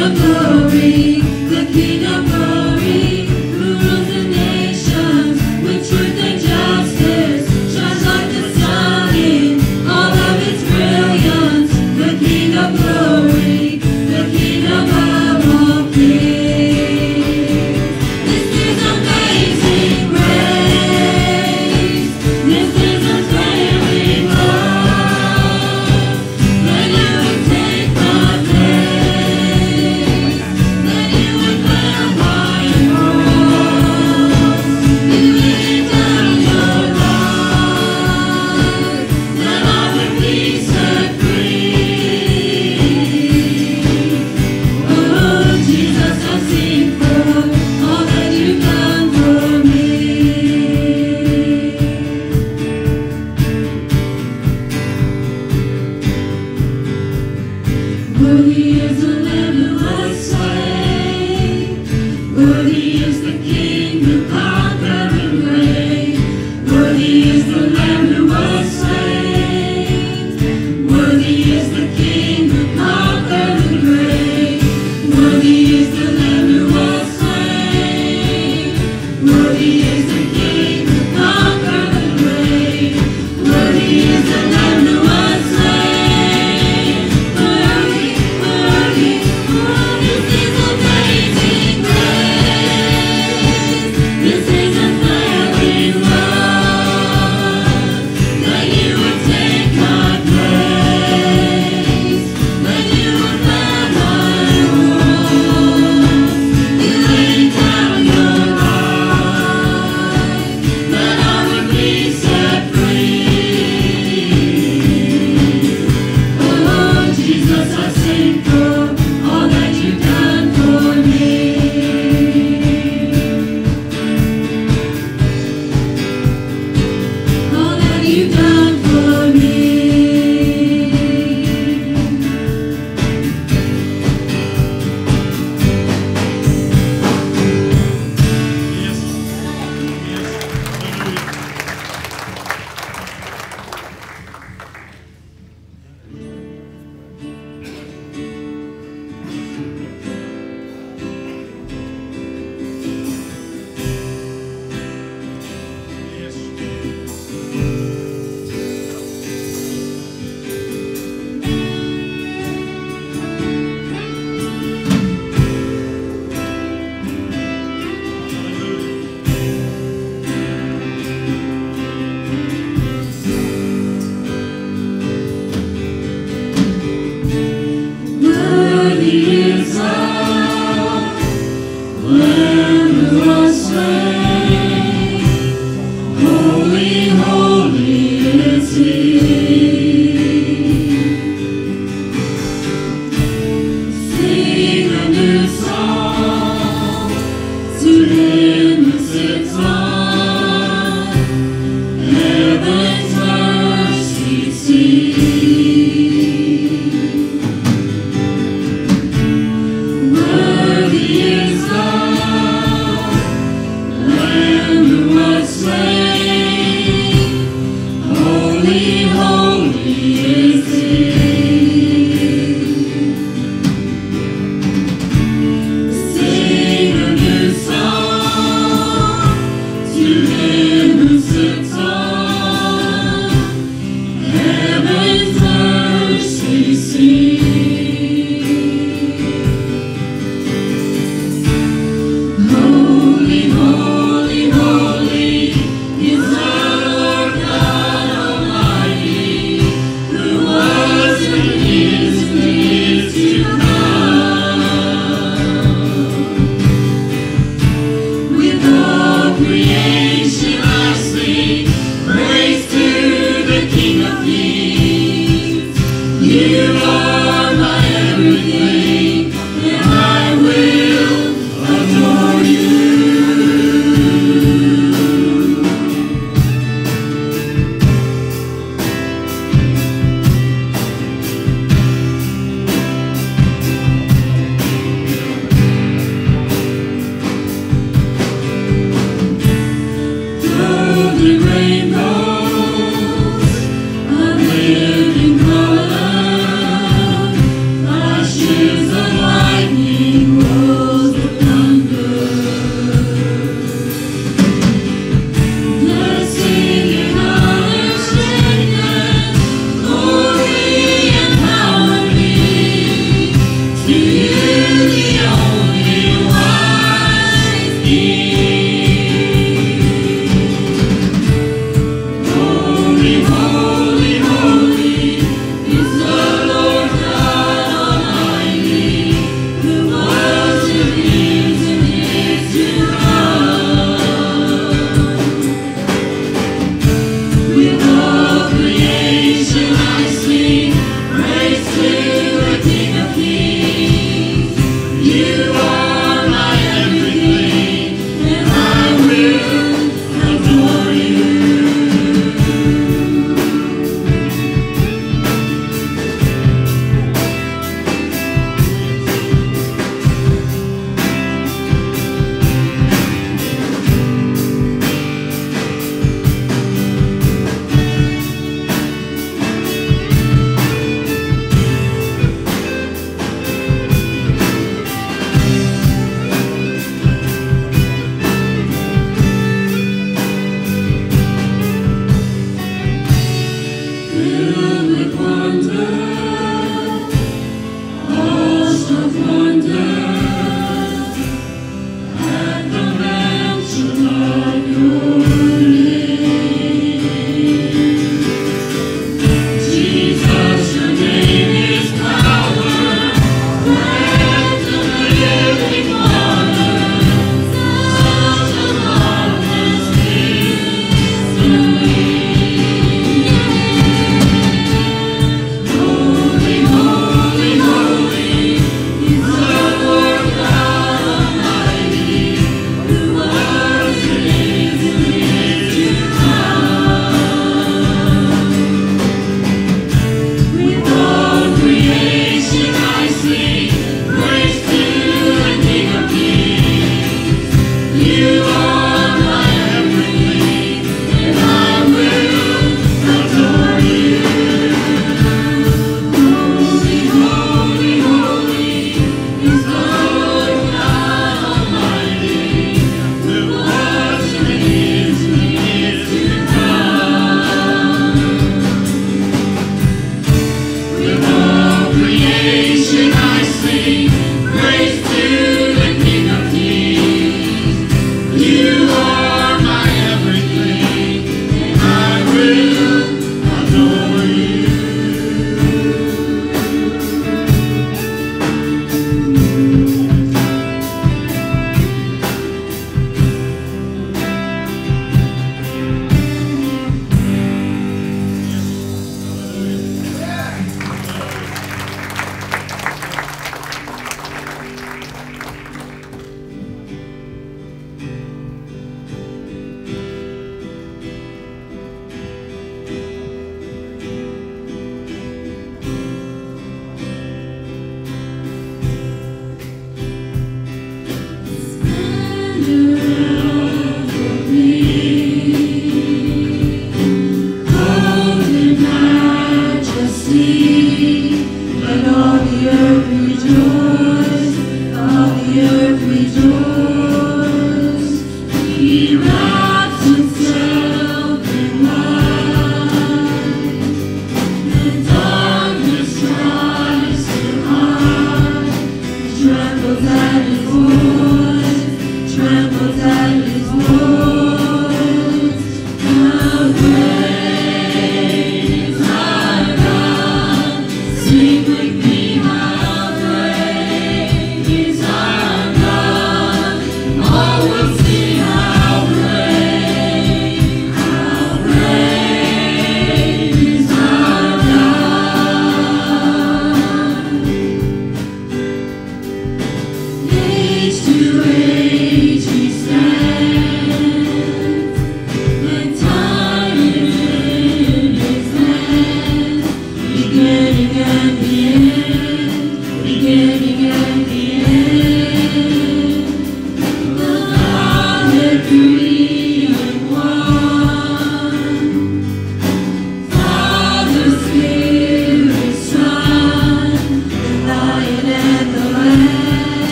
Worthy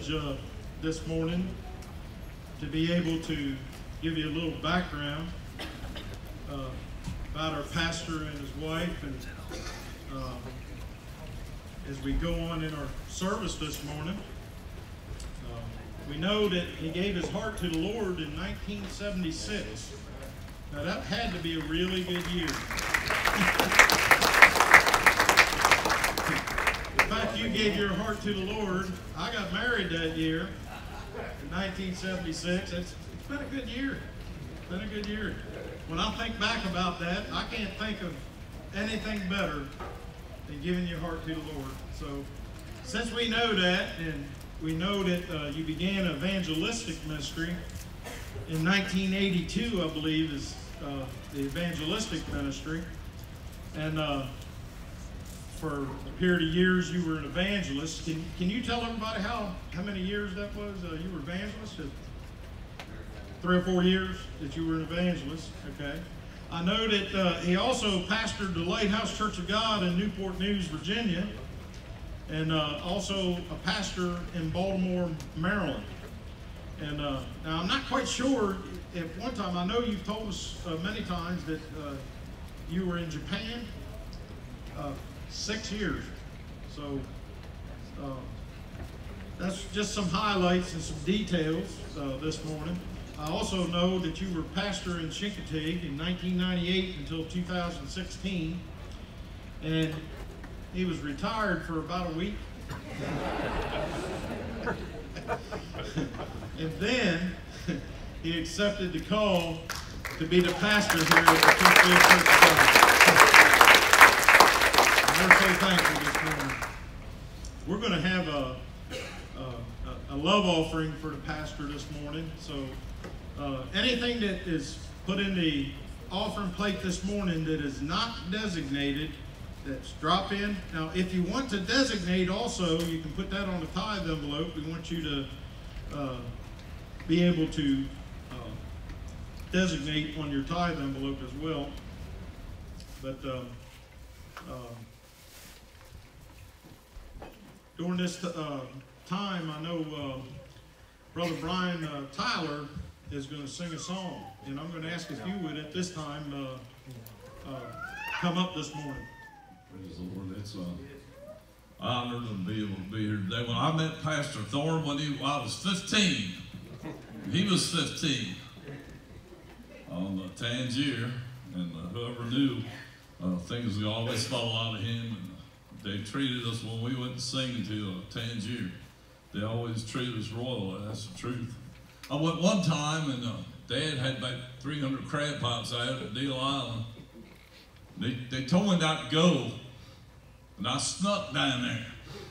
privilege this morning to be able to give you a little background about our pastor and his wife, and as we go on in our service this morning. We know that he gave his heart to the Lord in 1976. Now that had to be a really good year. In fact, you gave your heart to the Lord. I got married that year in 1976. It's been a good year. It's been a good year. When I think back about that, I can't think of anything better than giving your heart to the Lord. So since we know that, and we know that you began evangelistic ministry in 1982, I believe, is the evangelistic ministry. And for a period of years, you were an evangelist. Can you tell everybody how many years that was? You were evangelist? 3 or 4 years that you were an evangelist. Okay. I know that he also pastored the Lighthouse Church of God in Newport News, Virginia, and also a pastor in Baltimore, Maryland. And now I'm not quite sure if one time, I know you've told us many times that you were in Japan 6 years. So that's just some highlights and some details this morning. I also know that you were pastor in Chincoteague in 1998 until 2016. And he was retired for about a week. And then he accepted the call to be the pastor here at the Crisfield Church of God. And we're so thankful this morning. We're going to have a love offering for the pastor this morning. So anything that is put in the offering plate this morning that is not designated, that's drop in. Now, if you want to designate also, you can put that on the tithe envelope. We want you to be able to designate on your tithe envelope as well. But during this time, I know Brother Brian Tyler is going to sing a song. And I'm going to ask if you would, at this time, come up this morning. Praise the Lord. It's an honor to be able to be here today. When I met Pastor Thorne when I was 15, he was 15 on the Tangier, and whoever knew, things we always thought out of him. And they treated us when we went to sing to Tangier. They always treated us royal. That's the truth. I went one time, and Dad had about 300 crab pots out at Deal Island. They told me not to go, and I snuck down there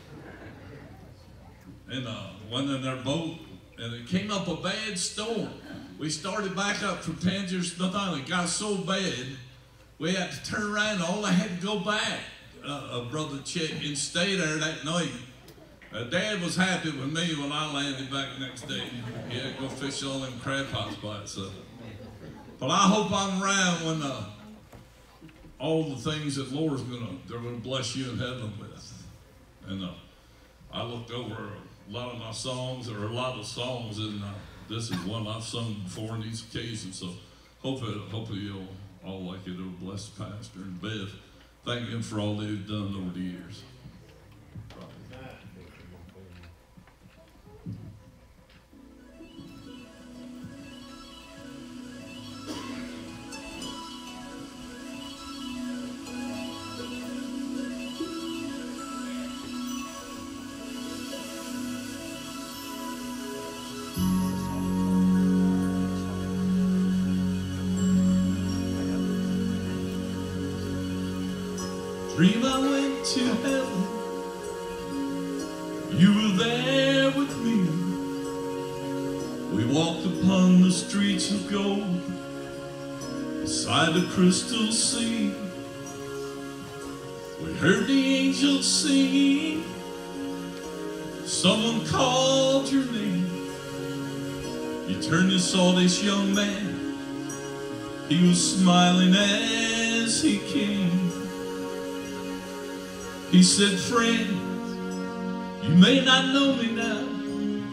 and went in their boat, and it came up a bad storm. We started back up from Tangier Smith Island. It got so bad, we had to turn around. All I had to go back, Brother Chick, and stay there that night. Dad was happy with me when I landed back the next day. He had to go fish all them crab pots by itself. But I hope I'm around when all the things that Lord's they're gonna bless you in heaven with. And I looked over a lot of my songs, or a lot of songs, and this is one I've sung before on these occasions. So hopefully you'll all like it. It'll bless the pastor and Bev. Thank him for all they've done over the years. Dream I went to heaven, you were there with me. We walked upon the streets of gold, beside the crystal sea. We heard the angels singing, someone called your name. You turned and saw this young man, he was smiling as he came. He said, friend, you may not know me now,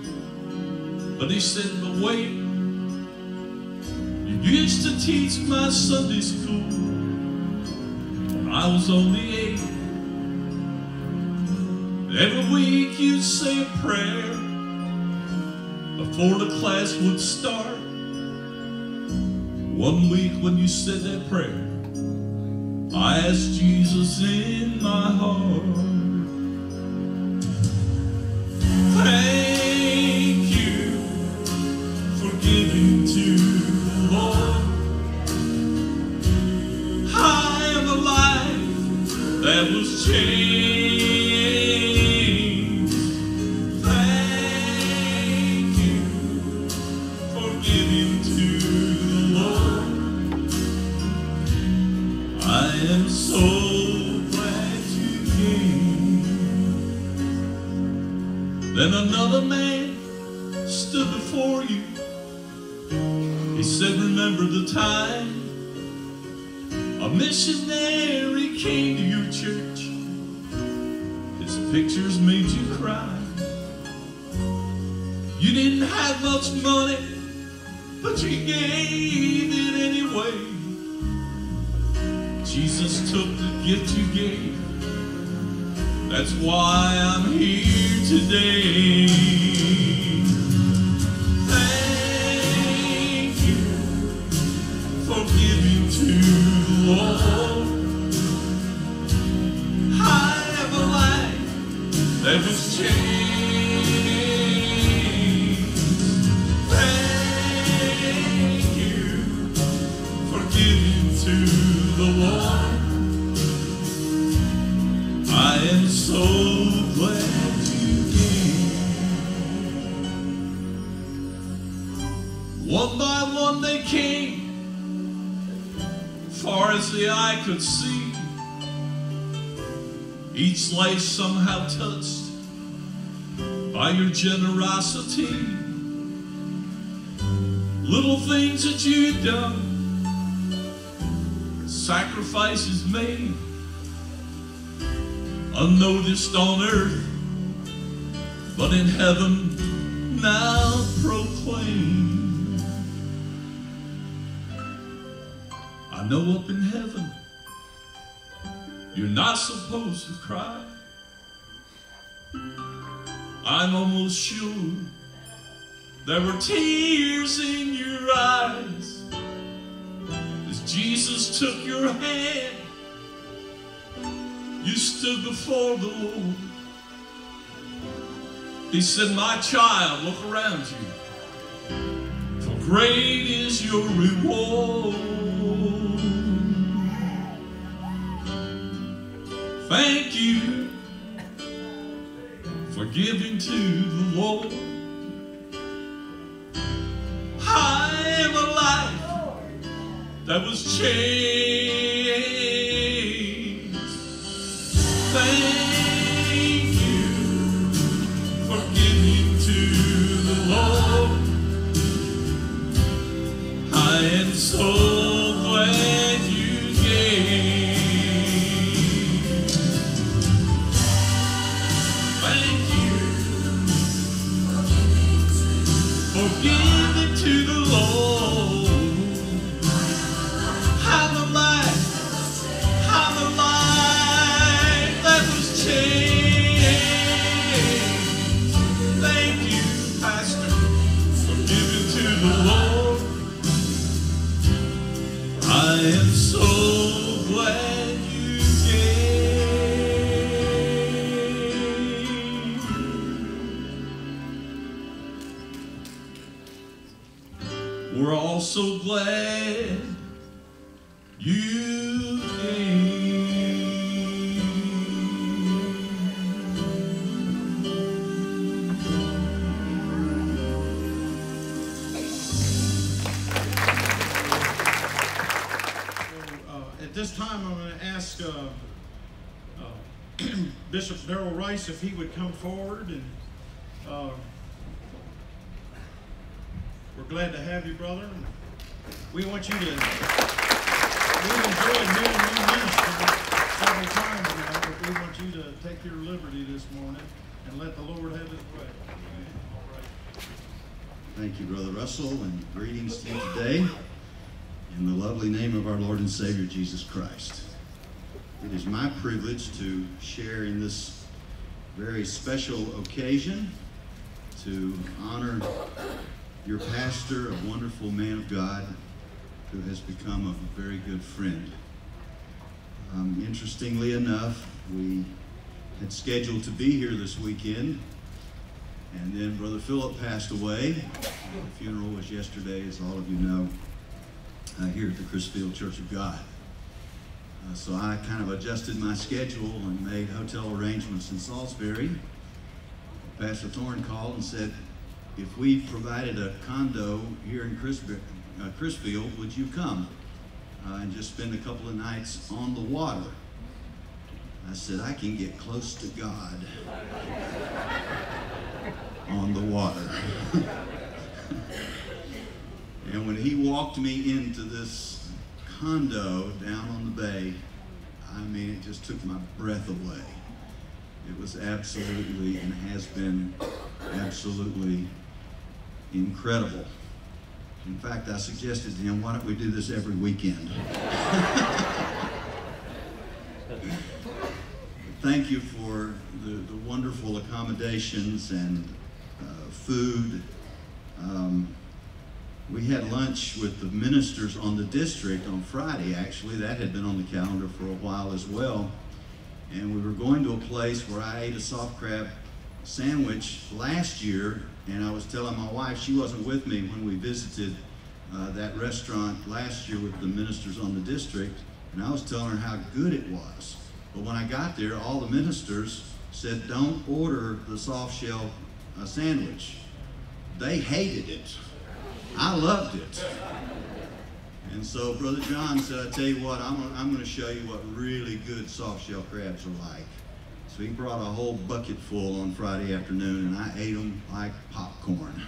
But he said, but wait, you used to teach my Sunday school when I was only 8. Every week you'd say a prayer before the class would start. One week when you said that prayer, I asked Jesus in my heart. Thank you for giving to the Lord. I am a life that was changed. Thank you for giving to the Lord. I am so glad you came. Then another man stood before you. He said, remember the time a missionary came to your church. His pictures made you cry. You didn't have much money, but you gave it anyway. Jesus took the gift you gave. That's why I'm here today. Thank you for giving to the Lord. I have a life that was changed. Thank you for giving to the Lord. I am so glad you came. One by one they came, far as the eye could see. Each life somehow touched by your generosity. Little things that you've done, sacrifices made, unnoticed on earth, but in heaven now proclaimed. I know up in heaven you're not supposed to cry. I'm almost sure there were tears in your eyes as Jesus took your hand. You stood before the Lord. He said, my child, look around you, for great is your reward. Thank you for giving to the Lord. I am a life that was changed. Thank you for giving to the Lord. I am so glad you gave. Thank you for giving to the Lord. I'm alive. I'm alive. That was changed. Thank you, Pastor, for giving to the Lord. I am so glad you gave. We're all so glad you came. At this time, I'm going to ask Bishop Darrell Rice if he would come forward, and we're glad to have you, brother. We want you to. We've enjoyed meeting you minister several times now, but we want you to take your liberty this morning and let the Lord have His way. All right. Thank you, Brother Russell, and greetings to you today in the lovely name of our Lord and Savior, Jesus Christ. It is my privilege to share in this very special occasion to honor your pastor, a wonderful man of God who has become a very good friend. Interestingly enough, we had scheduled to be here this weekend, and then Brother Philip passed away. The funeral was yesterday, as all of you know, here at the Crisfield Church of God. So I kind of adjusted my schedule and made hotel arrangements in Salisbury. Pastor Thorne called and said, if we provided a condo here in Crisfield, would you come and just spend a couple of nights on the water? I said, I can get close to God on the water. And when he walked me into this condo down on the bay, I mean, it just took my breath away. It was absolutely, and has been absolutely incredible. In fact, I suggested to him, why don't we do this every weekend? Thank you for the wonderful accommodations and food. We had lunch with the ministers on the district on Friday, actually. That had been on the calendar for a while as well. And we were going to a place where I ate a soft crab sandwich last year, and I was telling my wife, she wasn't with me when we visited that restaurant last year with the ministers on the district, and I was telling her how good it was. But when I got there, all the ministers said, don't order the soft shell sandwich. They hated it. I loved it. And so Brother John said, I tell you what, I'm going to show you what really good soft shell crabs are like. So he brought a whole bucket full on Friday afternoon, and I ate them like popcorn.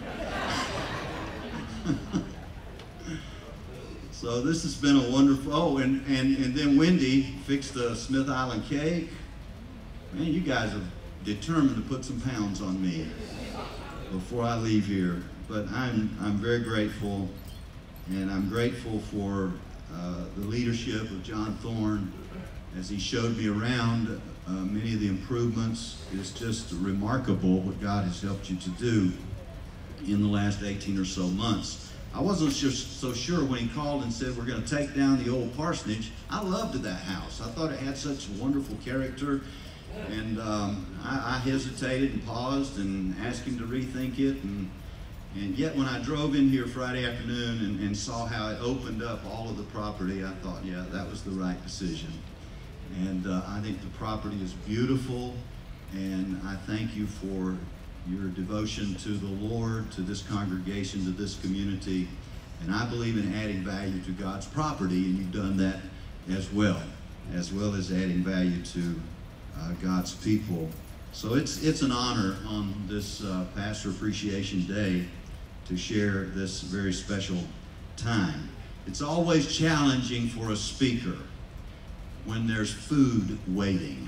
So this has been a wonderful, oh, and then Wendy fixed a Smith Island cake. Man, you guys are determined to put some pounds on me before I leave here. But I'm very grateful, and I'm grateful for the leadership of John Thorne as he showed me around many of the improvements. It's just remarkable what God has helped you to do in the last 18 or so months. I wasn't so sure when he called and said we're going to take down the old parsonage. I loved that house. I thought it had such wonderful character, and I hesitated and paused and asked him to rethink it. And yet when I drove in here Friday afternoon and saw how it opened up all of the property, I thought, yeah, that was the right decision. And I think the property is beautiful, and I thank you for your devotion to the Lord, to this congregation, to this community. And I believe in adding value to God's property, and you've done that as well as adding value to God's people. So it's an honor on this Pastor Appreciation Day to share this very special time. It's always challenging for a speaker when there's food waiting.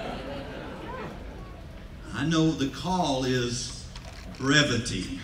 I know the call is brevity.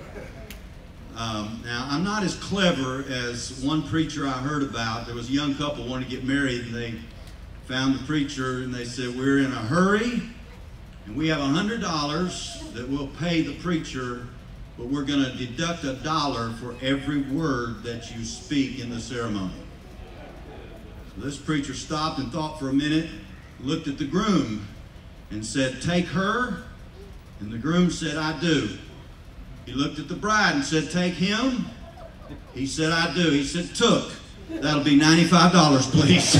Now, I'm not as clever as one preacher I heard about. There was a young couple wanted to get married, and they found the preacher, and they said, we're in a hurry, and we have $100 that will pay the preacher, but we're going to deduct $1 for every word that you speak in the ceremony. So this preacher stopped and thought for a minute, looked at the groom, and said, take her? And the groom said, I do. He looked at the bride and said, take him? He said, I do. He said, took. That'll be $95, please.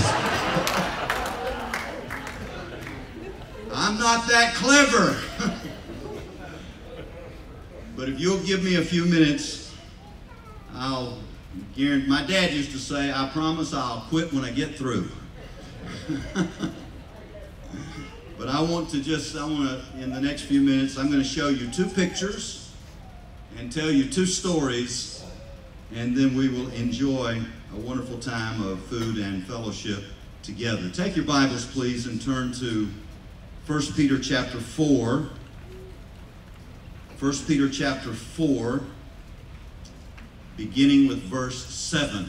I'm not that clever. But if you'll give me a few minutes, I'll guarantee. My dad used to say, I promise I'll quit when I get through. But I want to, in the next few minutes, I'm going to show you 2 pictures and tell you 2 stories, and then we will enjoy a wonderful time of food and fellowship together. Take your Bibles, please, and turn to 1 Peter chapter 4. 1 Peter chapter 4, beginning with verse 7.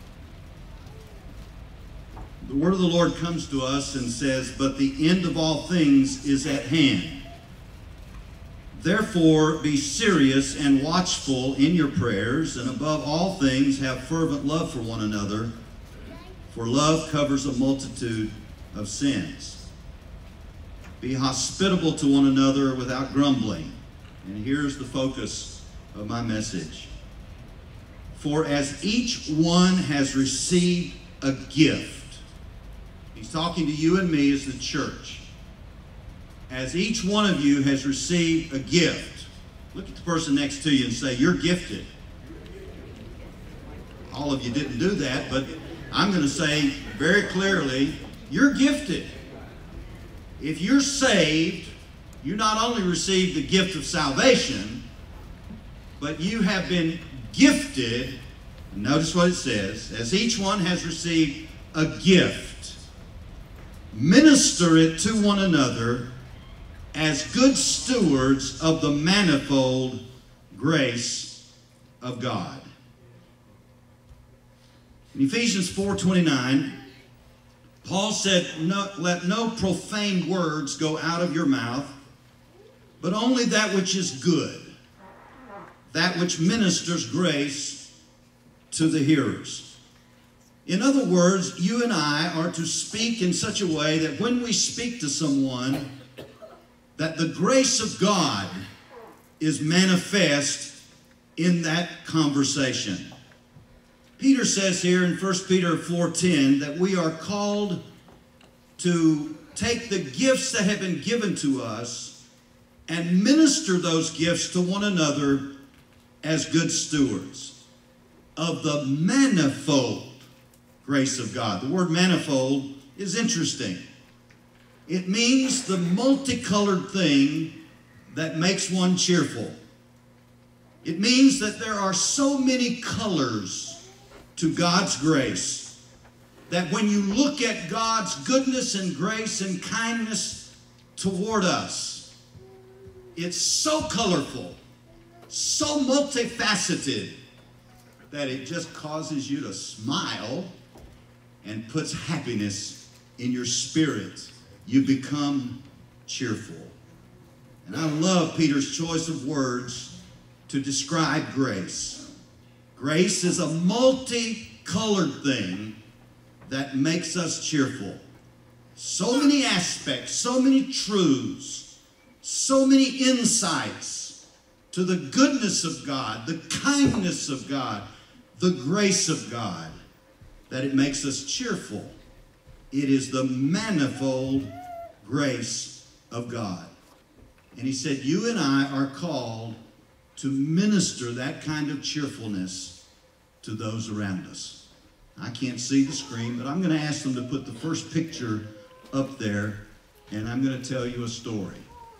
The word of the Lord comes to us and says, "But the end of all things is at hand. Therefore be serious and watchful in your prayers, and above all things have fervent love for one another, for love covers a multitude of sins. Be hospitable to one another without grumbling." And here's the focus of my message. "For as each one has received a gift," he's talking to you and me as the church. As each one of you has received a gift. Look at the person next to you and say, "You're gifted." All of you didn't do that, but I'm going to say very clearly, you're gifted. If you're saved, you not only receive the gift of salvation, but you have been gifted. Notice what it says. As each one has received a gift, minister it to one another as good stewards of the manifold grace of God. In Ephesians 4:29, Paul said, "Let no profane words go out of your mouth, but only that which is good, that which ministers grace to the hearers." In other words, you and I are to speak in such a way that when we speak to someone, that the grace of God is manifest in that conversation. Peter says here in 1 Peter 4:10 that we are called to take the gifts that have been given to us and minister those gifts to one another as good stewards of the manifold grace of God. The word manifold is interesting. It means the multicolored thing that makes one cheerful. It means that there are so many colors to God's grace that when you look at God's goodness and grace and kindness toward us, it's so colorful, so multifaceted, that it just causes you to smile and puts happiness in your spirit. You become cheerful. And I love Peter's choice of words to describe grace. Grace is a multicolored thing that makes us cheerful. So many aspects, so many truths, so many insights to the goodness of God, the kindness of God, the grace of God, that it makes us cheerful. It is the manifold grace of God. And he said, you and I are called to minister that kind of cheerfulness to those around us. I can't see the screen, but I'm going to ask them to put the first picture up there, and I'm going to tell you a story.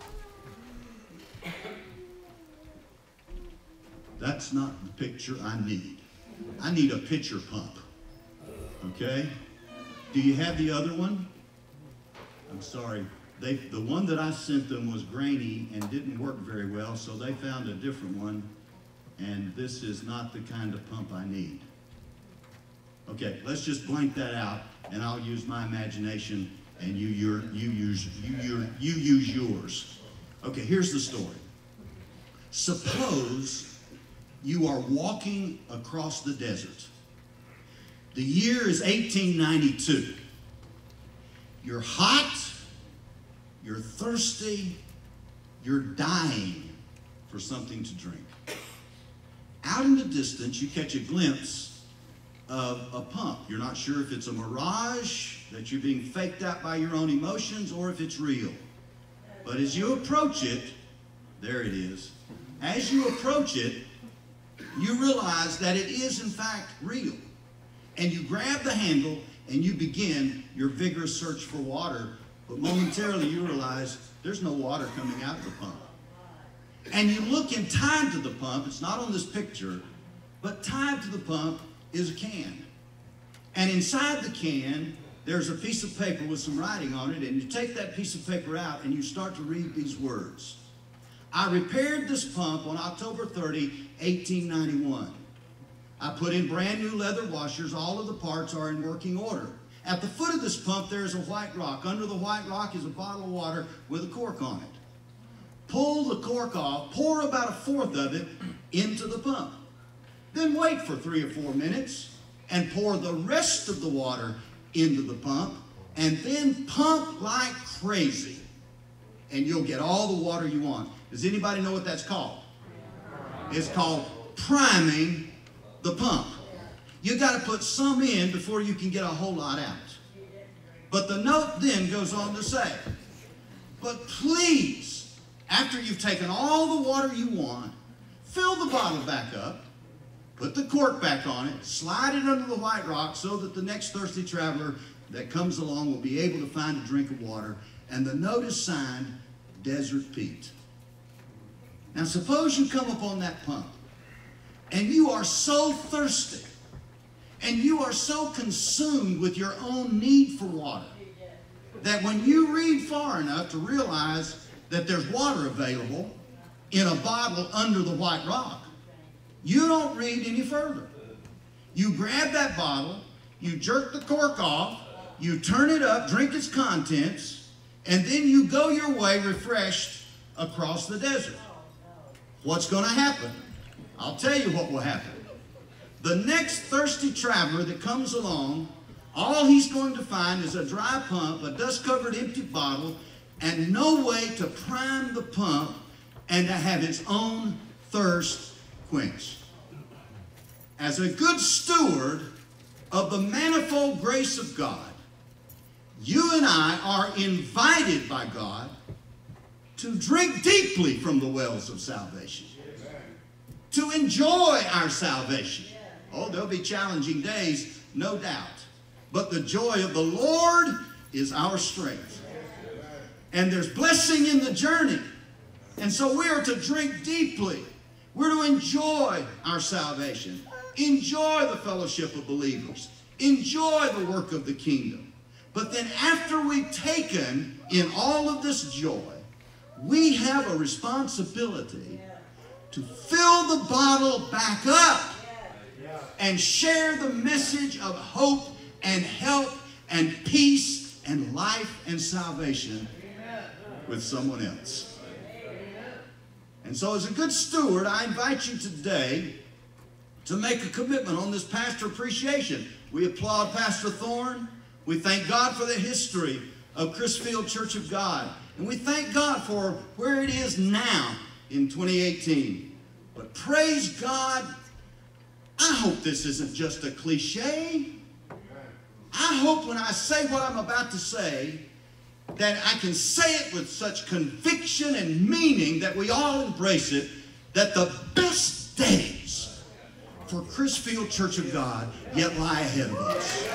That's not the picture I need. I need a pitcher pump. Okay? Do you have the other one? I'm sorry. The one that I sent them was grainy and didn't work very well, so they found a different one, and this is not the kind of pump I need. Okay, let's just blank that out, and I'll use my imagination, and you use yours. Okay, here's the story. Suppose you are walking across the desert. The year is 1892. You're hot. You're thirsty, you're dying for something to drink. Out in the distance, you catch a glimpse of a pump. You're not sure if it's a mirage, that you're being faked out by your own emotions, or if it's real. But as you approach it, there it is. As you approach it, you realize that it is in fact real. And you grab the handle and you begin your vigorous search for water. But momentarily you realize there's no water coming out of the pump. And you look and tied to the pump, it's not on this picture, but tied to the pump is a can. And inside the can, there's a piece of paper with some writing on it, and you take that piece of paper out and you start to read these words. I repaired this pump on October 30, 1891. I put in brand new leather washers. All of the parts are in working order. At the foot of this pump, there is a white rock. Under the white rock is a bottle of water with a cork on it. Pull the cork off, pour about 1/4 of it into the pump. Then wait for 3 or 4 minutes and pour the rest of the water into the pump, and then pump like crazy. And you'll get all the water you want. Does anybody know what that's called? It's called priming the pump. You got to put some in before you can get a whole lot out. But the note then goes on to say, but please, after you've taken all the water you want, fill the bottle back up, put the cork back on it, slide it under the white rock so that the next thirsty traveler that comes along will be able to find a drink of water. And the note is signed, Desert Pete. Now suppose you come upon that pump and you are so thirsty and you are so consumed with your own need for water that when you read far enough to realize that there's water available in a bottle under the white rock, you don't read any further. You grab that bottle, you jerk the cork off, you turn it up, drink its contents, and then you go your way refreshed across the desert. What's going to happen? I'll tell you what will happen. The next thirsty traveler that comes along, all he's going to find is a dry pump, a dust-covered empty bottle, and no way to prime the pump and to have its own thirst quenched. As a good steward of the manifold grace of God, you and I are invited by God to drink deeply from the wells of salvation, to enjoy our salvation. Oh, there'll be challenging days, no doubt, but the joy of the Lord is our strength. And there's blessing in the journey. And so we are to drink deeply. We're to enjoy our salvation, enjoy the fellowship of believers, enjoy the work of the kingdom. But then after we've taken in all of this joy, we have a responsibility to fill the bottle back up and share the message of hope and help and peace and life and salvation with someone else. And so as a good steward, I invite you today to make a commitment on this pastor appreciation. We applaud Pastor Thorne. We thank God for the history of Crisfield Church of God. And we thank God for where it is now in 2018. But praise God, I hope this isn't just a cliche. I hope when I say what I'm about to say, that I can say it with such conviction and meaning that we all embrace it, that the best days for Crisfield Church of God yet lie ahead of us.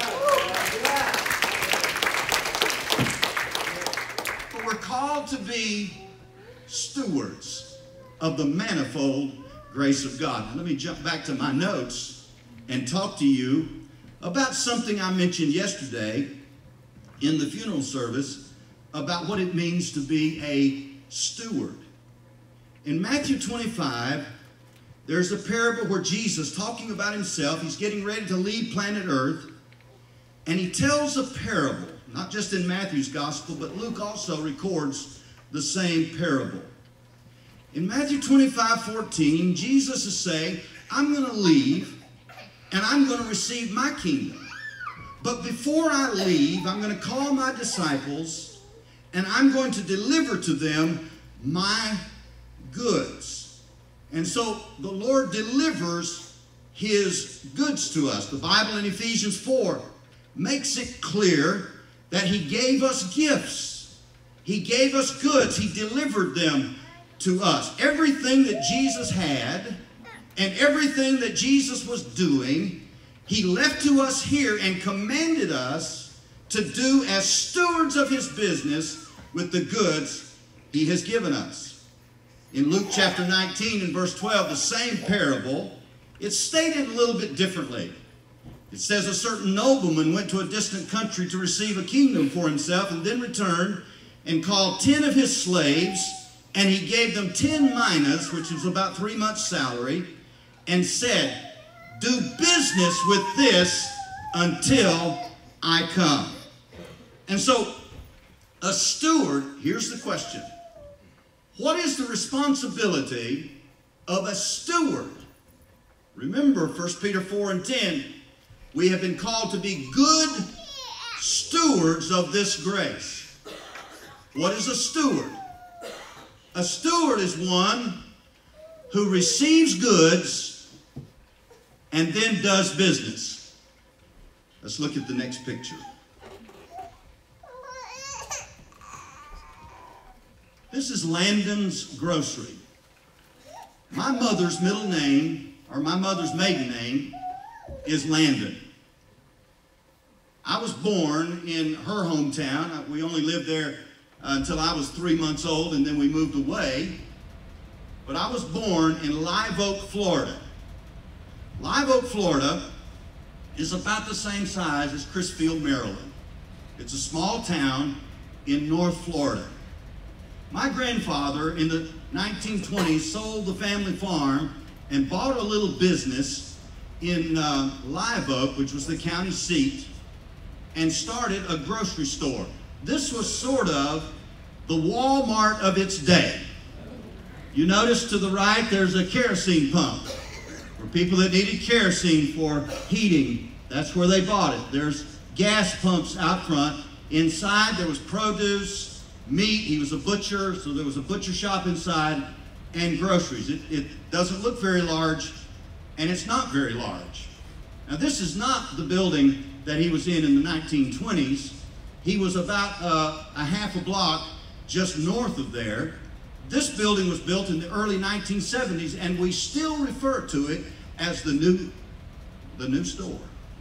But we're called to be stewards of the manifold grace of God. Now, let me jump back to my notes and talk to you about something I mentioned yesterday in the funeral service about what it means to be a steward. In Matthew 25, there's a parable where Jesus, talking about himself, he's getting ready to leave planet Earth, and he tells a parable, not just in Matthew's gospel, but Luke also records the same parable. In Matthew 25:14, Jesus is saying, I'm going to leave, and I'm going to receive my kingdom. But before I leave, I'm going to call my disciples, and I'm going to deliver to them my goods. And so the Lord delivers his goods to us. The Bible in Ephesians 4 makes it clear that he gave us gifts. He gave us goods. He delivered them to us. Everything that Jesus had and everything that Jesus was doing, he left to us here and commanded us to do as stewards of his business with the goods he has given us. In Luke chapter 19 and verse 12, the same parable, it's stated a little bit differently. It says a certain nobleman went to a distant country to receive a kingdom for himself, and then returned and called 10 of his slaves, and he gave them 10 minas, which was about 3 months' salary, and said, do business with this until I come. And so, a steward, here's the question. What is the responsibility of a steward? Remember 1 Peter 4 and 10, we have been called to be good stewards of this grace. What is a steward? A steward is one who receives goods and then does business. Let's look at the next picture. This is Landon's Grocery. My mother's middle name, or my mother's maiden name, is Landon. I was born in her hometown. We only lived there until I was 3 months old, and then we moved away. But I was born in Live Oak, Florida. Live Oak, Florida is about the same size as Crisfield, Maryland. It's a small town in North Florida. My grandfather in the 1920s sold the family farm and bought a little business in Live Oak, which was the county seat, and started a grocery store. This was sort of the Walmart of its day. You notice to the right there's a kerosene pump. For people that needed kerosene for heating, that's where they bought it. There's gas pumps out front. Inside there was produce, meat. He was a butcher, so there was a butcher shop inside, and groceries. It doesn't look very large, and it's not very large. Now, this is not the building that he was in the 1920s. He was about a half a block just north of there. This building was built in the early 1970s, and we still refer to it as the new store.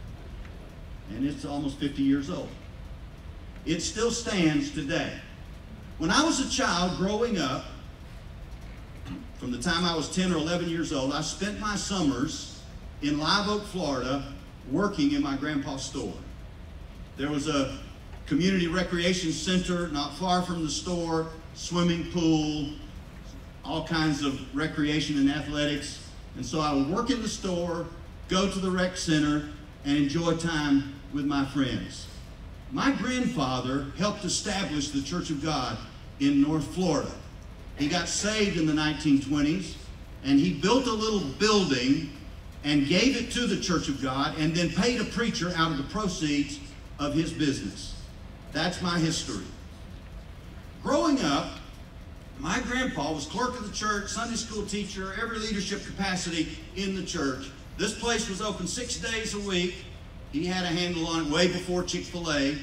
And it's almost 50 years old. It still stands today. When I was a child growing up, from the time I was 10 or 11 years old, I spent my summers in Live Oak, Florida, working in my grandpa's store. There was a community recreation center not far from the store, swimming pool, all kinds of recreation and athletics. And so I would work in the store, go to the rec center, and enjoy time with my friends. My grandfather helped establish the Church of God in North Florida. He got saved in the 1920s, and he built a little building and gave it to the Church of God, and then paid a preacher out of the proceeds of his business. That's my history. Growing up, my grandpa was clerk of the church, Sunday school teacher, every leadership capacity in the church. This place was open 6 days a week. He had a handle on it way before Chick-fil-A.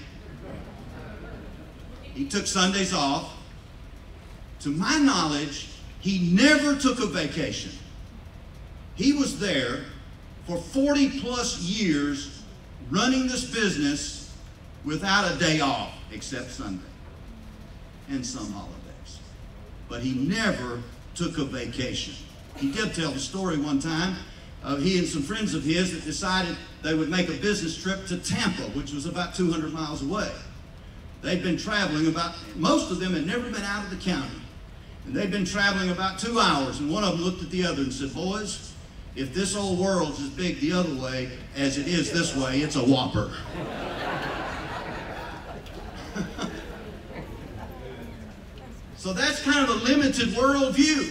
He took Sundays off. To my knowledge, he never took a vacation. He was there for 40 plus years running this business without a day off, except Sunday and some holidays. But he never took a vacation. He did tell the story one time. He and some friends of his that decided they would make a business trip to Tampa, which was about 200 miles away. They'd been traveling most of them had never been out of the county. And they'd been traveling about 2 hours, and one of them looked at the other and said, "Boys, if this old world's as big the other way as it is this way, it's a whopper." So that's kind of a limited worldview.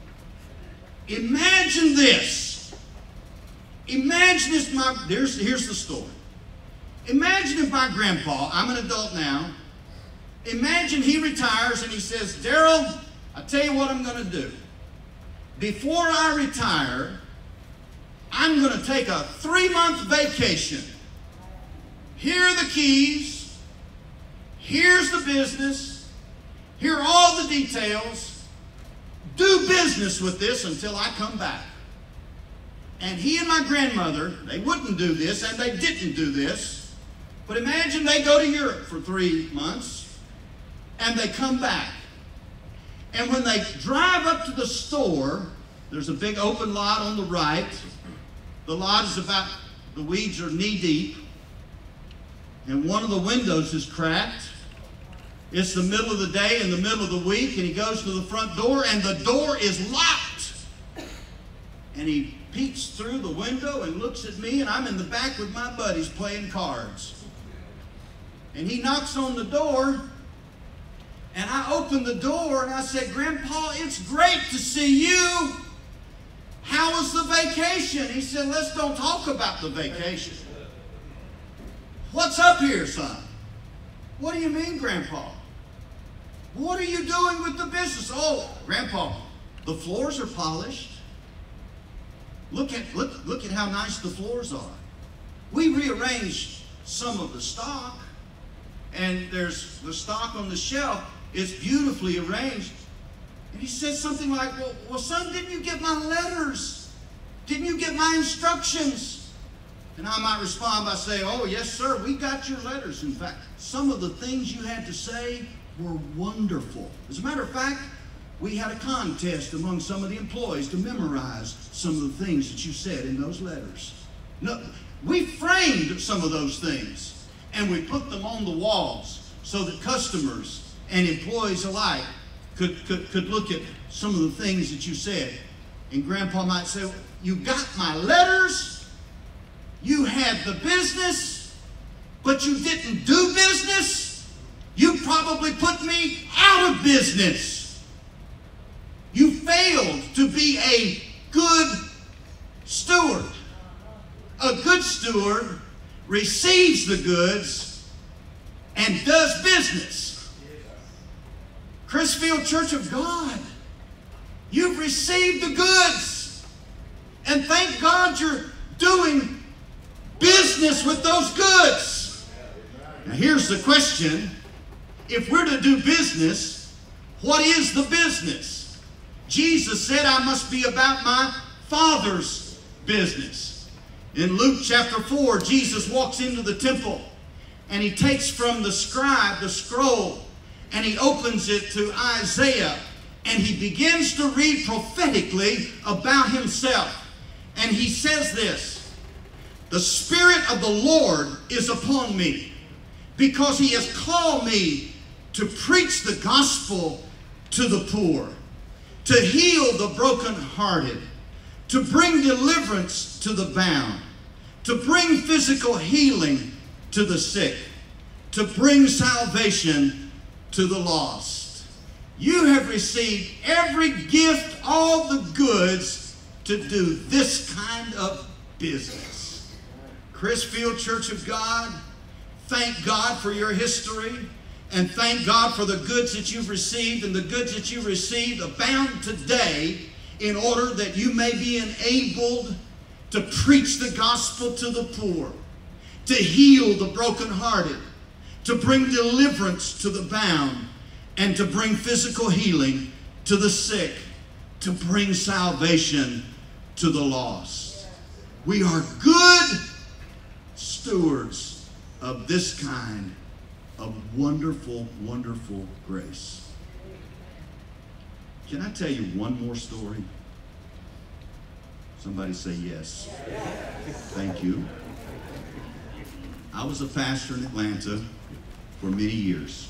Imagine this. Imagine if here's the story. Imagine if my grandpa, I'm an adult now, imagine he retires and he says, "Darrell, I tell you what I'm going to do. Before I retire, I'm going to take a 3-month vacation. Here are the keys. Here's the business. Here are all the details. Do business with this until I come back." And he and my grandmother, they wouldn't do this, and they didn't do this. But imagine they go to Europe for 3 months, and they come back. And when they drive up to the store, there's a big open lot on the right. The lot is the weeds are knee deep. And one of the windows is cracked. It's the middle of the day in the middle of the week, and he goes to the front door, and the door is locked. And he peeks through the window and looks at me, and I'm in the back with my buddies playing cards. And he knocks on the door, and I open the door, and I said, Grandpa, it's great to see you. How was the vacation? He said, let's don't talk about the vacation. What's up here, son? What do you mean, Grandpa? What are you doing with the business? Oh, Grandpa, the floors are polished. Look at how nice the floors are. We rearranged some of the stock, and there's the stock on the shelf. It's beautifully arranged. And he says something like, well, son, didn't you get my letters? Didn't you get my instructions? And I might respond by saying, oh, yes, sir, we got your letters. In fact, some of the things you had to say were wonderful. As a matter of fact, we had a contest among some of the employees to memorize some of the things that you said in those letters. No, we framed some of those things, and we put them on the walls so that customers and employees alike could look at some of the things that you said. And Grandpa might say, well, you got my letters, you had the business, but you didn't do business. You probably put me out of business. You failed to be a good steward. A good steward receives the goods and does business. Crisfield Church of God, you've received the goods. And thank God you're doing business with those goods. Now here's the question. If we're to do business, what is the business? Jesus said, I must be about my Father's business. In Luke chapter 4, Jesus walks into the temple, and he takes from the scribe the scroll, and he opens it to Isaiah, and he begins to read prophetically about himself. And he says this, the Spirit of the Lord is upon me, because he has called me to preach the gospel to the poor, to heal the brokenhearted, to bring deliverance to the bound, to bring physical healing to the sick, to bring salvation to the lost. You have received every gift, all the goods to do this kind of business. Crisfield Church of God, thank God for your history. And thank God for the goods that you've received, and the goods that you've received abound today in order that you may be enabled to preach the gospel to the poor, to heal the brokenhearted, to bring deliverance to the bound, and to bring physical healing to the sick, to bring salvation to the lost. We are good stewards of this kind of wonderful, wonderful grace. Can I tell you one more story? Somebody say yes. Thank you. I was a pastor in Atlanta for many years.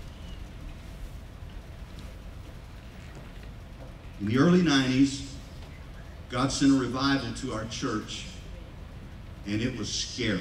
In the early 90s, God sent a revival to our church, and it was scary.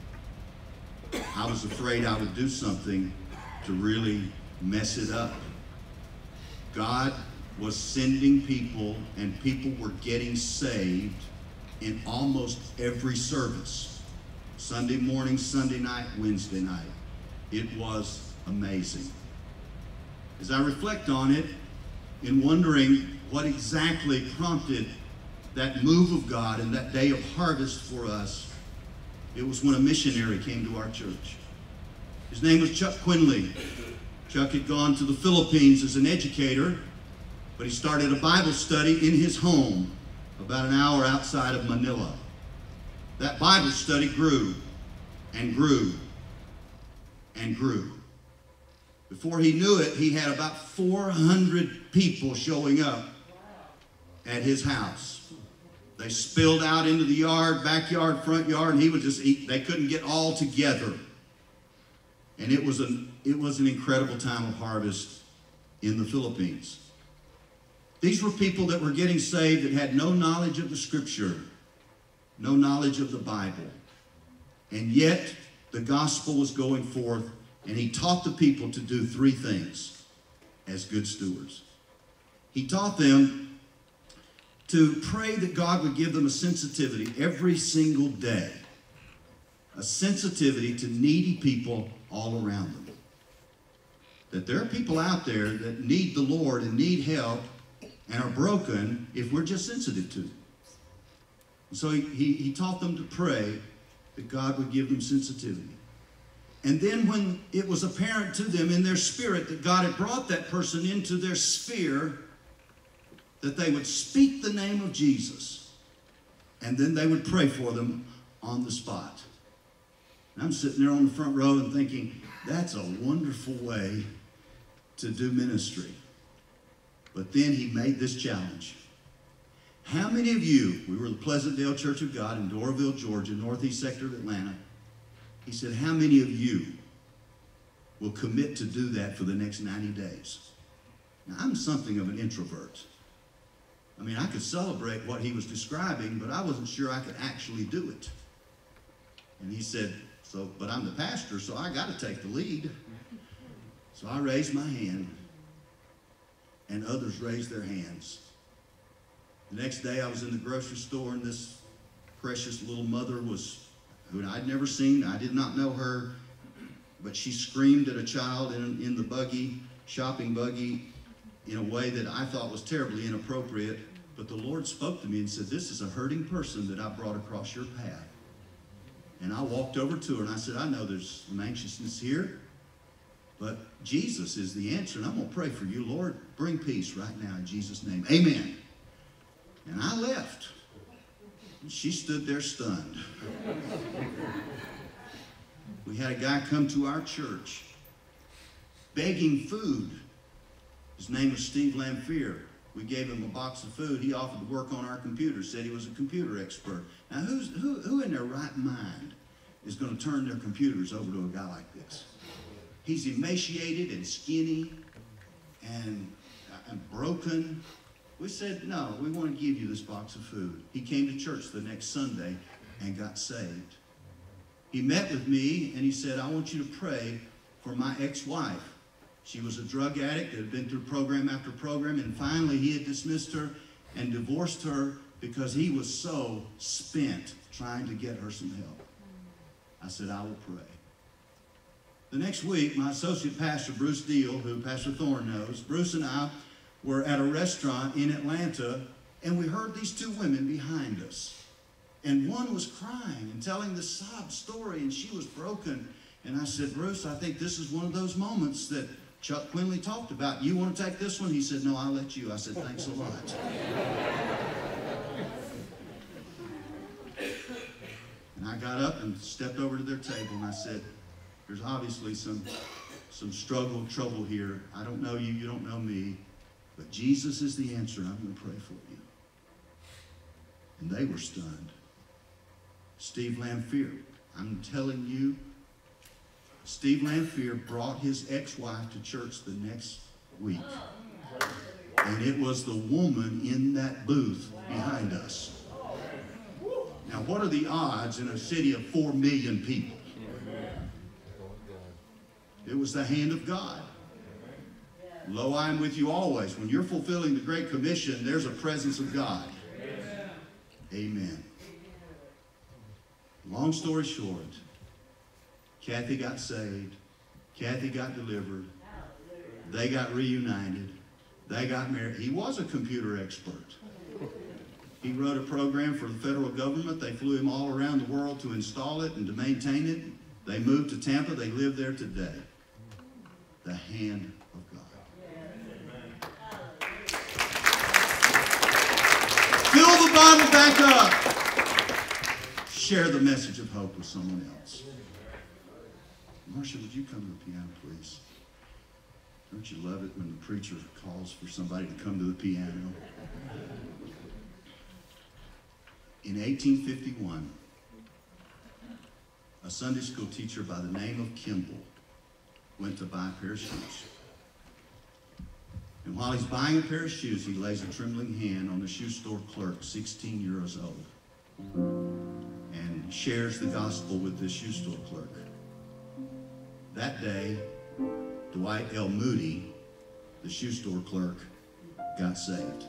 I was afraid I would do something to really mess it up. God was sending people, and people were getting saved in almost every service. Sunday morning, Sunday night, Wednesday night. It was amazing. As I reflect on it, in wondering what exactly prompted that move of God and that day of harvest for us, it was when a missionary came to our church. His name was Chuck Quinley. Chuck had gone to the Philippines as an educator, but he started a Bible study in his home about an hour outside of Manila. That Bible study grew and grew and grew. Before he knew it, he had about 400 people showing up at his house. They spilled out into the yard, backyard, front yard, and he would just eat. They couldn't get all together. And it was an incredible time of harvest in the Philippines. These were people that were getting saved that had no knowledge of the Scripture. no knowledge of the Bible. And yet, the gospel was going forth, and he taught the people to do three things as good stewards. He taught them to pray that God would give them a sensitivity every single day, a sensitivity to needy people all around them. That there are people out there that need the Lord and need help and are broken if we're just sensitive to them. So he taught them to pray that God would give them sensitivity. And then when it was apparent to them in their spirit that God had brought that person into their sphere, that they would speak the name of Jesus, and then they would pray for them on the spot. And I'm sitting there on the front row and thinking, that's a wonderful way to do ministry. But then he made this challenge. How many of you, we were the Pleasantdale Church of God in Doraville, Georgia, northeast sector of Atlanta. He said, how many of you will commit to do that for the next 90 days? Now, I'm something of an introvert. I mean, I could celebrate what he was describing, but I wasn't sure I could actually do it. And he said, but I'm the pastor, so I got to take the lead. So I raised my hand, and others raised their hands. The next day I was in the grocery store, and this precious little mother who I'd never seen. I did not know her, but she screamed at a child in the buggy, shopping buggy, in a way that I thought was terribly inappropriate. But the Lord spoke to me and said, this is a hurting person that I brought across your path. And I walked over to her and I said, I know there's some anxiousness here, but Jesus is the answer, and I'm going to pray for you. Lord, bring peace right now in Jesus' name. Amen. And I left. And she stood there stunned. We had a guy come to our church begging food. His name was Steve Lamphere. We gave him a box of food. He offered to work on our computer, said he was a computer expert. Now, who in their right mind is going to turn their computers over to a guy like this? He's emaciated and skinny and broken. We said, no, we want to give you this box of food. He came to church the next Sunday and got saved. He met with me and he said, I want you to pray for my ex-wife. She was a drug addict that had been through program after program, and finally he had dismissed her and divorced her because he was so spent trying to get her some help. I said, I will pray. The next week, my associate pastor, Bruce Deal, who Pastor Thorne knows, Bruce and I were at a restaurant in Atlanta, and we heard these two women behind us. And one was crying and telling this sob story, and she was broken. And I said, Bruce, I think this is one of those moments that Chuck Quinley talked about. You want to take this one? He said, no, I'll let you. I said, thanks a lot. And I got up and stepped over to their table, and I said, there's obviously some struggle, trouble here. I don't know you, you don't know me, but Jesus is the answer, and I'm going to pray for you. And they were stunned. Steve Lamphere, I'm telling you, Steve Lamphere brought his ex-wife to church the next week. And it was the woman in that booth behind us. Now, what are the odds in a city of 4 million people? It was the hand of God. Lo, I am with you always. When you're fulfilling the Great Commission, there's a presence of God. Amen. Long story short, Kathy got saved. Kathy got delivered. They got reunited. They got married. He was a computer expert. He wrote a program for the federal government. They flew him all around the world to install it and to maintain it. They moved to Tampa. They live there today. The hand of God. Fill the bottle back up. Share the message of hope with someone else. Marcia, would you come to the piano, please? Don't you love it when the preacher calls for somebody to come to the piano? In 1851, a Sunday school teacher by the name of Kimball went to buy a pair of shoes. And while he's buying a pair of shoes, he lays a trembling hand on the shoe store clerk, 16 years old. shares the gospel with this shoe store clerk. That day, Dwight L. Moody, the shoe store clerk, got saved.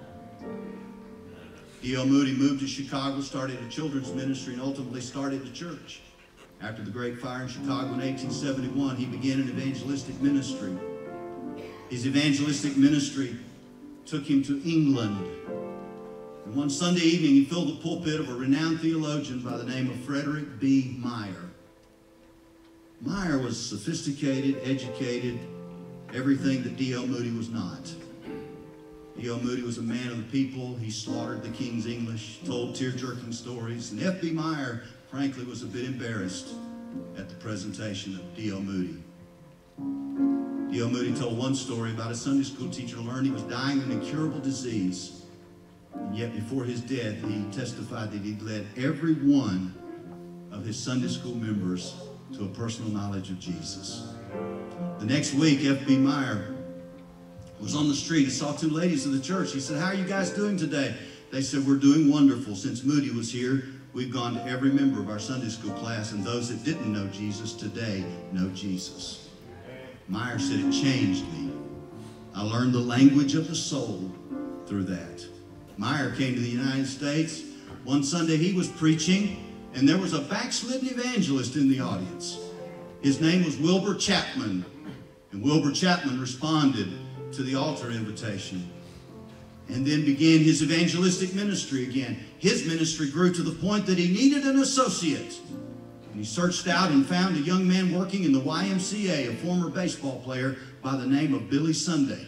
D.L. Moody moved to Chicago, started a children's ministry, and ultimately started a church. After the Great Fire in Chicago in 1871, he began an evangelistic ministry. His evangelistic ministry took him to England. And one Sunday evening, he filled the pulpit of a renowned theologian by the name of Frederick B. Meyer. Meyer was sophisticated, educated, everything that D.L. Moody was not. D.L. Moody was a man of the people. He slaughtered the King's English, told tear-jerking stories. And F.B. Meyer, frankly, was a bit embarrassed at the presentation of D.L. Moody. D.L. Moody told one story about a Sunday school teacher who learned he was dying of an incurable disease. And yet before his death, he testified that he'd led every one of his Sunday school members to a personal knowledge of Jesus. The next week, F.B. Meyer was on the street. He saw two ladies of the church. He said, "How are you guys doing today?" They said, "We're doing wonderful. Since Moody was here, we've gone to every member of our Sunday school class, and those that didn't know Jesus today know Jesus." Meyer said, "It changed me. I learned the language of the soul through that." Meyer came to the United States. One Sunday he was preaching, and there was a backslidden evangelist in the audience. His name was Wilbur Chapman, and Wilbur Chapman responded to the altar invitation and then began his evangelistic ministry again. His ministry grew to the point that he needed an associate. And he searched out and found a young man working in the YMCA, a former baseball player by the name of Billy Sunday.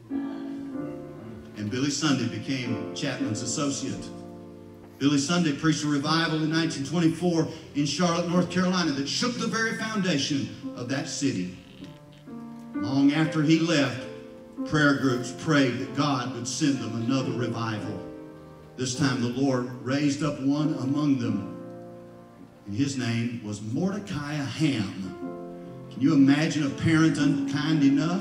And Billy Sunday became Chapman's associate. Billy Sunday preached a revival in 1924 in Charlotte, North Carolina that shook the very foundation of that city. Long after he left, prayer groups prayed that God would send them another revival. This time the Lord raised up one among them, and his name was Mordecai Ham. Can you imagine a parent unkind enough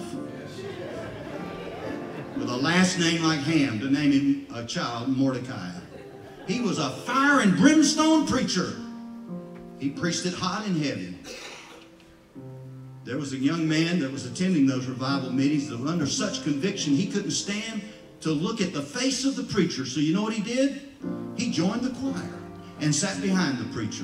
with a last name like Ham to name him a child Mordecai? He was a fire and brimstone preacher. He preached it hot and heavy. There was a young man that was attending those revival meetings that was under such conviction he couldn't stand to look at the face of the preacher. So you know what he did? He joined the choir and sat behind the preacher.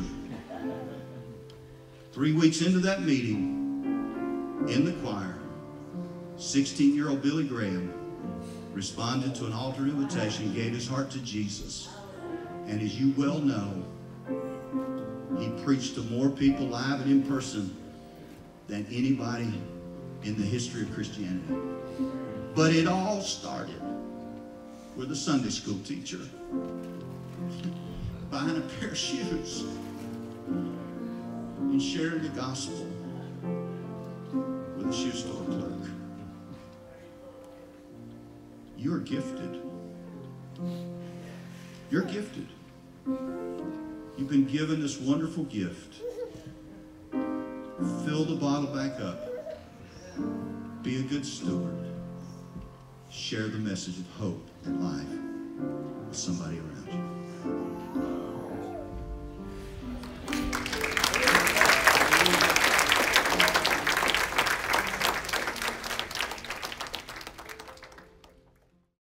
3 weeks into that meeting, in the choir, 16-year-old Billy Graham responded to an altar invitation, gave his heart to Jesus. And as you well know, he preached to more people live and in person than anybody in the history of Christianity. But it all started with a Sunday school teacher buying a pair of shoes and sharing the gospel with a shoe store clerk. You're gifted. You're gifted. You've been given this wonderful gift. Fill the bottle back up. Be a good steward. Share the message of hope and life with somebody around you.